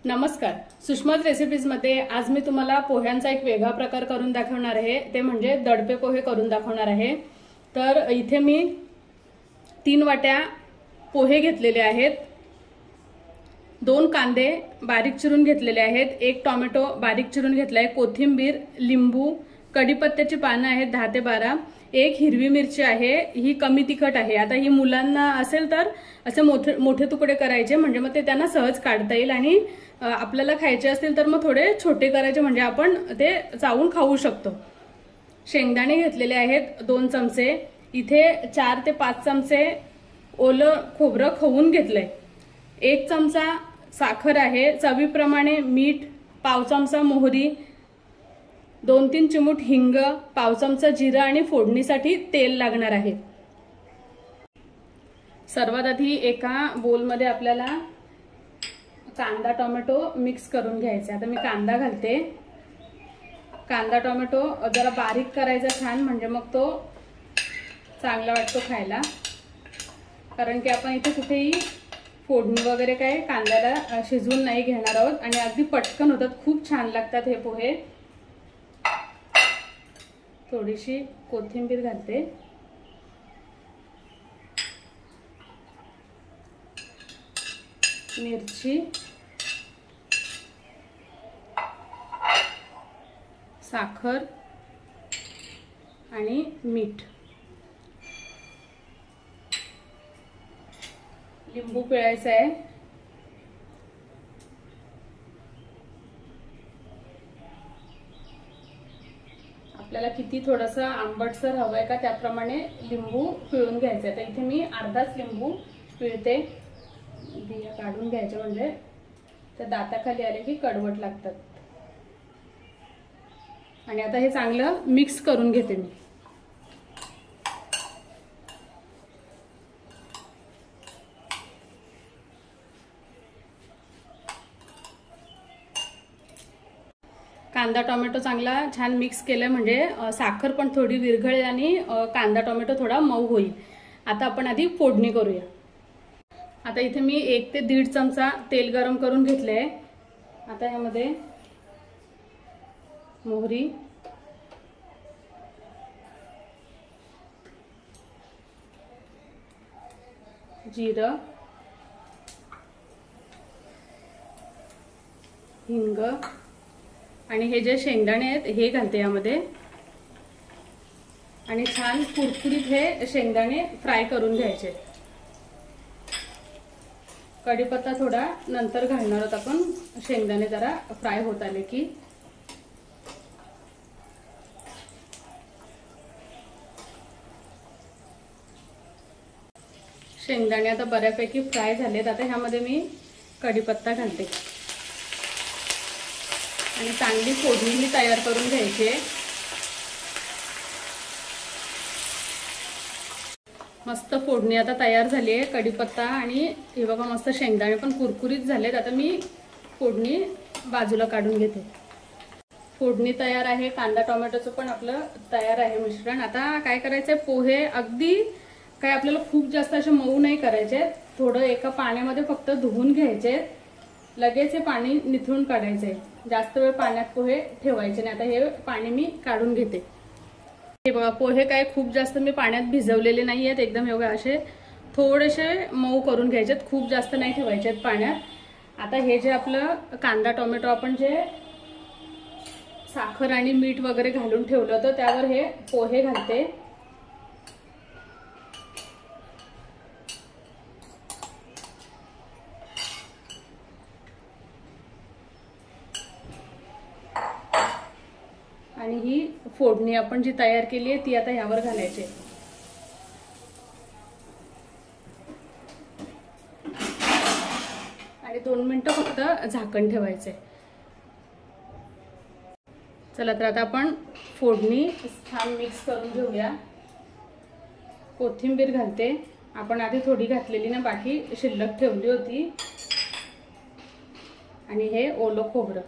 नमस्कार, सुषमाज रेसिपीजमध्ये आज मी तुम्हाला पोह्यांचा एक वेगळा प्रकार करून दाखवणार आहे। ते म्हणजे दडपे पोहे करून दाखवणार आहे। तर इथे मी 3 वाट्या पोहे घेतलेले आहेत, 2 कांदे बारीक चिरून घेतलेले आहेत, 1 टोमॅटो बारीक चिरून घेतलाय, कोथिंबीर, लिंबू, कढीपत्त्याची पानं आहेत 10 ते 12, 1 हिरवी मिरची आहे, ही कमी तिखट आहे। आता ही मुलांना असेल तर असे मोठे तुकडे करायचे म्हणजे मग ते त्यांना सहज काढता येईल, आणि आपल्याला खायचे असतील तर मग थोडे छोटे करायचे म्हणजे आपण ते चावून खाऊ शकतो। शेंगदाणे घेतलेले आहेत 2 चमचे, इथे 4 ते 5 चमचे ओलं खोबरं खवून घेतलंय, 1 चमचा साखर आहे, चवीप्रमाणे मीठ, पाव चमचा मोहरी, 2-3 चिमूट हिंग, पाव चमचा जिरा आणि फोडणीसाठी तेल लागणार आहे। सर्वात आधी एका बोलमध्ये आपल्याला कांदा टोमॅटो मिक्स करून घ्यायचा। आता मी कांदा घालते। कांदा टोमॅटो जरा बारीक करायचा छान, म्हणजे मग तो चांगला वाटतो खायला, कारण की आपण इथे कुठेही फोडणी वगैरे काय कांद्याला शिजवून नाही घेणार आहोत, आणि अगदी पटकन होतात, खूप छान लागतात हे पोहे। थोडीशी कोथिंबीर घालते, मिरची, साखर आणि मीठ, लिंबू पिळायचा आहे, आपल्याला किती थोडंसं आंबटसर हवंय का त्याप्रमाणे लिंबू पिळून घ्यायचं। आता इथे मी अर्धाच लिंबू पिळते, बिया काढून घ्यायचे म्हणजे त्या दाताखाली आले की कडवट लागतात। आणि आता हे चांगलं मिक्स करून घेते मी। कांदा टोमॅटो चांगला छान मिक्स केलं म्हणजे साखर पण थोडी विरघळेल आणि कांदा टोमॅटो थोडा मऊ होईल। आता आपण आधी फोडणी करूया। आता इथे मी 1 ते 1.5 चमचा तेल गरम करून घेतले आहे। आता यामध्ये मोहरी, जिरं, हिंग आणि हे जे शेंगदाणे आहेत हे घालते यामध्ये, आणि छान कुरकुरीत हे शेंगदाणे फ्राय करून घ्यायचे। कढीपत्ता थोडा नंतर घालणार आहोत आपण, शेंगदाणे जरा फ्राय होत आले की। शेंगदाणे आता बऱ्यापैकी फ्राय झालेत। आता ह्यामध्ये मी कढीपत्ता घालते आणि चांगली फोडणी तयार करून घ्यायची आहे। मस्त फोडणी आता तयार झाली आहे, कढीपत्ता आणि हे बघा मस्त शेंगदाणे पण कुरकुरीत झालेत। आता मी फोडणी बाजूला काढून घेते। फोडणी तयार आहे, कांदा टोमॅटोचं पण आपलं तयार आहे मिश्रण। आता काय करायचंय, पोहे अगदी काय आपल्याला खूप जास्त असे मऊ नाही करायचे, थोडं एका पाण्यामध्ये फक्त धुवून घ्यायचे, लगेच हे पाणी निथळून काढायचे, जास्त वेळ पाण्यात पोहे ठेवायचे नाही। आता हे पाणी मी काढून घेते। हे बघा पोहे काय खूप जास्त मी पाण्यात भिजवलेले नाही आहेत, एकदम एवढे असे थोडेसे मऊ करून घ्यायचे, खूप जास्त नाही ठेवायचे पाण्यात। आता हे जे आपलं कांदा टोमॅटो आपण जे साखर आणि मीठ वगैरे घालून ठेवलं होतं त्यावर हे पोहे घालते। आणि ही फोडणी आपण जी तयार केली आहे ती आता ह्यावर घालायची, आणि 2 मिनिटं फक्त झाकण ठेवायचे। चला तर आता आपण फोडणी छान मिक्स करून घेऊया। कोथिंबीर घालते, आपण आधी थोडी घातलेली ना, बाकी शिल्लक ठेवली होती, आणि हे ओलं खोबरं।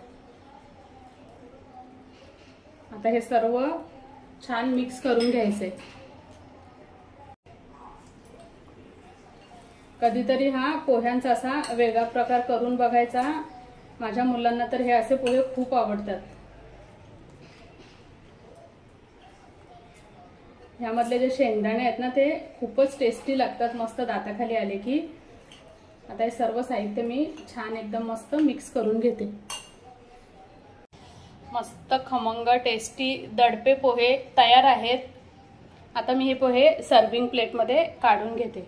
आता हे सर्व छान मिक्स करून घ्यायचे। कधीतरी हा पोह्यांचा असा वेगळा प्रकार करून बघायचा, माझ्या मुलांना तर हे असे पोहे खूप आवडतात। ह्यामधले जे शेंगदाणे आहेत ना ते खूपच टेस्टी लागतात, मस्त दाताखाली आले की। आता हे सर्व साहित्य मी छान एकदम मस्त मिक्स करून घेते। मस्त खमंग टेस्टी दडपे पोहे तयार आहेत। आता मी हे पोहे सर्विंग प्लेटमध्ये काढून घेते।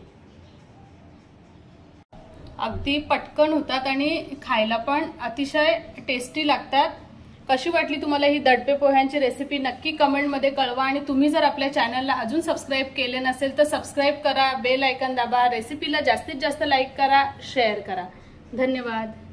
अगदी पटकन होतात आणि खायला पण अतिशय टेस्टी लागतात। कशी वाटली तुम्हाला ही दडपे पोह्यांची रेसिपी नक्की कमेंटमध्ये कळवा। आणि तुम्ही जर आपल्या चॅनलला अजून सबस्क्राइब केले नसेल तर सबस्क्राइब करा, बेल आयकॉन दाबा, रेसिपीला जास्तीत जास्त लाईक करा, शेअर करा। धन्यवाद।